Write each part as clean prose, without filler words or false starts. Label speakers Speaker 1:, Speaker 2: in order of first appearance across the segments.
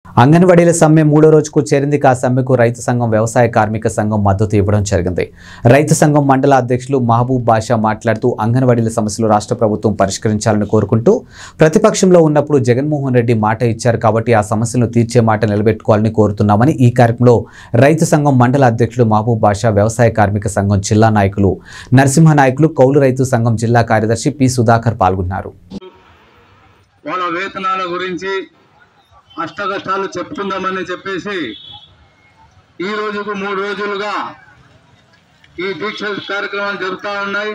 Speaker 1: అంగన్వాడీల సమ్మె మూడో రోజుకు చేరింది. ఆ సమ్మెకు రైతు సంఘం, వ్యవసాయ కార్మిక సంఘం మద్దతు ఇవ్వడం జరిగింది. రైతు సంఘం మండల అధ్యక్షులు మహబూబ్ బాషా మాట్లాడుతూ అంగన్వాడీల సమస్యలు రాష్ట్ర ప్రభుత్వం పరిష్కరించాలని కోరుకుంటూ ప్రతిపక్షంలో ఉన్నప్పుడు జగన్మోహన్ రెడ్డి మాట ఇచ్చారు కాబట్టి ఆ సమస్యలను తీర్చే మాట నిలబెట్టుకోవాలని కోరుతున్నామని ఈ కార్యక్రమంలో రైతు సంఘం మండల అధ్యక్షులు మహబూబ్ బాషా, వ్యవసాయ కార్మిక సంఘం జిల్లా నాయకులు నరసింహ నాయకులు, కౌలు రైతు సంఘం జిల్లా కార్యదర్శి పి సుధాకర్ పాల్గొన్నారు.
Speaker 2: వాళ్ళ వేతనాల గురించి అష్టకష్టాలు చెప్పుకుందామని చెప్పేసి ఈ రోజుకు 3 రోజులుగా ఈ దీక్ష కార్యక్రమాలు జరుగుతూ ఉన్నాయి.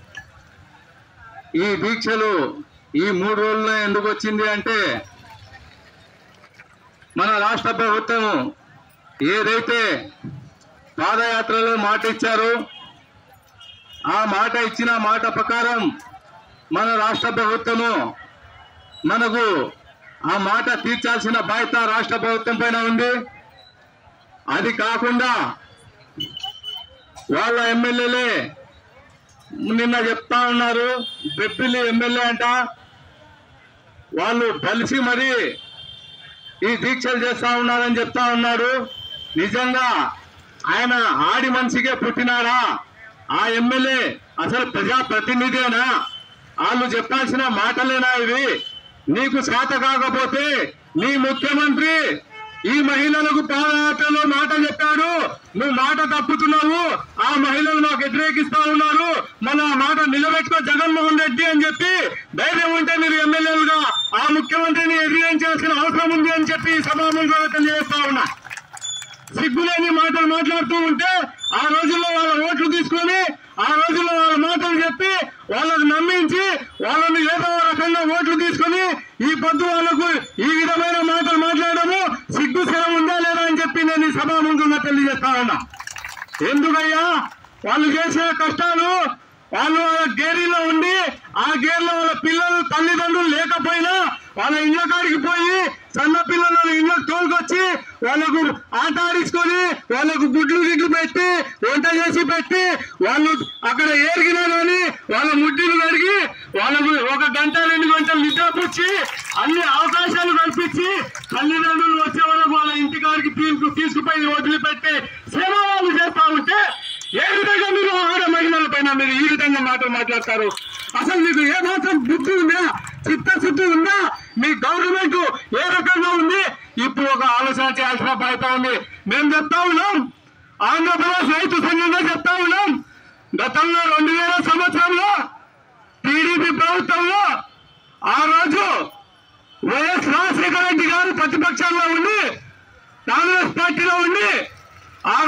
Speaker 2: ఈ దీక్షలు ఈ 3 రోజుల్లో ఎందుకు వచ్చింది అంటే, మన రాష్ట్ర ప్రభుత్వం ఏదైతే పాదయాత్రలో మాట ఇచ్చారో ఆ మాట ఇచ్చిన మాట ప్రకారం మన రాష్ట్ర ప్రభుత్వము మనకు ఆ మాట తీర్చాల్సిన బాధ్యత రాష్ట్ర ప్రభుత్వం పైన ఉంది. అది కాకుండా వాళ్ళ ఎమ్మెల్యేలే నిన్న చెప్తా ఉన్నారు, బెప్పిలి ఎమ్మెల్యే అంట, వాళ్ళు కలిసి మరి ఈ దీక్షలు చేస్తా ఉన్నారని చెప్తా ఉన్నారు. నిజంగా ఆయన ఆడి మనిషికే పుట్టినాడా? ఆ ఎమ్మెల్యే అసలు ప్రజాప్రతినిధేనా? వాళ్ళు చెప్పాల్సిన మాటలేనా ఇవి? నీకు చేత కాకపోతే నీ ముఖ్యమంత్రి ఈ మహిళలకు పాదయాత్రలో మాట చెప్పాడు, నువ్వు మాట తప్పుతున్నావు, ఆ మహిళలు నాకు వ్యతిరేకిస్తా ఉన్నారు, మన మాట నిలబెట్టుకో జగన్మోహన్ రెడ్డి అని చెప్పి ధైర్యం ఉంటే మీరు ఎమ్మెల్యేలుగా ఆ ముఖ్యమంత్రిని ఎదిరించాల్సిన అవసరం ఉంది అని చెప్పి సభాముఖంగా తెలియజేస్తా ఉన్నా. సిగ్గులేని మాటలు మాట్లాడుతూ ఉంటే ఆ రోజుల్లో వాళ్ళ ఓట్లు తీసుకొని ఆ రోజుల్లో వాళ్ళ మాటలు చెప్పి వాళ్ళకు నమ్మించి వాళ్ళని ఏదో రకంగా ఓట్లు తీసుకొని ఈ పొద్దు వాళ్ళకు ఈ విధమైన మాటలు మాట్లాడము సిగ్గు శరం ఉందా లేదా అని చెప్పి నేను ఈ సభాముఖంగా తెలియజేస్తా ఉన్నా. ఎందుకయ్యా వాళ్ళు చేసే కష్టాలు, వాళ్ళు వాళ్ళ గేరీలో ఉండి ఆ గేర్లో వాళ్ళ పిల్లలు తల్లిదండ్రులు లేకపోయినా వాళ్ళ ఇళ్ళ కాడికి పోయి సన్న పిల్లలను ఇళ్ళకు తోలుకొచ్చి వాళ్ళకు ఆట ఆడించుకొని వాళ్ళకు గుడ్లు పెట్టి వంట చేసి పెట్టి వాళ్ళు అక్కడ ఏరిగినా కానీ వాళ్ళ ముడ్డిలు కడిగి వాళ్ళకు 1 గంట 2 గంటలు నిద్రపుచ్చి అన్ని అవకాశాలు కల్పించి తల్లిదండ్రులు వచ్చే వాళ్ళకు వాళ్ళ ఇంటికాడికి తీసుకుపోయి వదిలిపెట్టి సేవ వాళ్ళు చేస్తా ఉంటే ఏ విధంగా మీరు ఆడ మహిళల పైన మీరు ఈ విధంగా మాటలు మాట్లాడతారు? అసలు మీకు ఏ మాత్రం బుద్ధి ఉందా, చిత్తశుద్ధి ఉందా? మీ గవర్నమెంట్ ఏ రకంగా ఉంది? ఇప్పుడు ఒక ఆలోచన చేయాల్సిన బాధ్యత ఉంది. మేము చెప్తా ఉన్నాం, ఆంధ్రప్రదేశ్ రైతు సంఘంగా చెప్తా ఉన్నాం, గతంలో 2000 సంవత్సరంలో టీడీపీ ప్రభుత్వంలో ఆ రోజు వైఎస్ రాజశేఖర రెడ్డి గారు ప్రతిపక్షంలో ఉండి కాంగ్రెస్ పార్టీలో ఉండి